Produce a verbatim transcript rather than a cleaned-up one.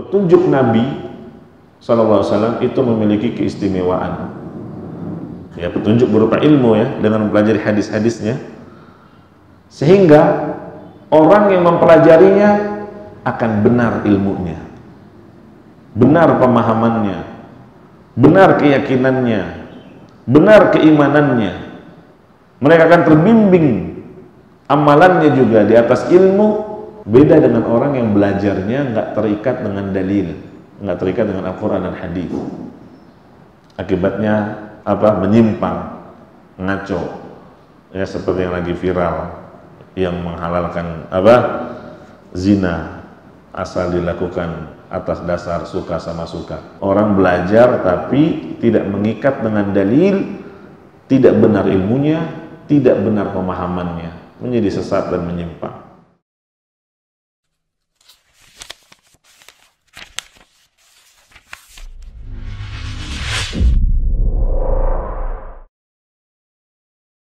petunjuk Nabi shallallahu alaihi wasallam itu memiliki keistimewaan. Ya, petunjuk berupa ilmu ya, dengan mempelajari hadis-hadisnya, sehingga orang yang mempelajarinya akan benar ilmunya, benar pemahamannya, benar keyakinannya, benar keimanannya. Mereka akan terbimbing amalannya juga di atas ilmu. Beda dengan orang yang belajarnya nggak terikat dengan dalil, nggak terikat dengan Al-Quran dan hadis. Akibatnya apa? Menyimpang, ngaco, ya seperti yang lagi viral, yang menghalalkan apa? Zina asal dilakukan atas dasar suka sama suka. Orang belajar tapi tidak mengikat dengan dalil, tidak benar ilmunya, tidak benar pemahamannya, menjadi sesat dan menyimpang.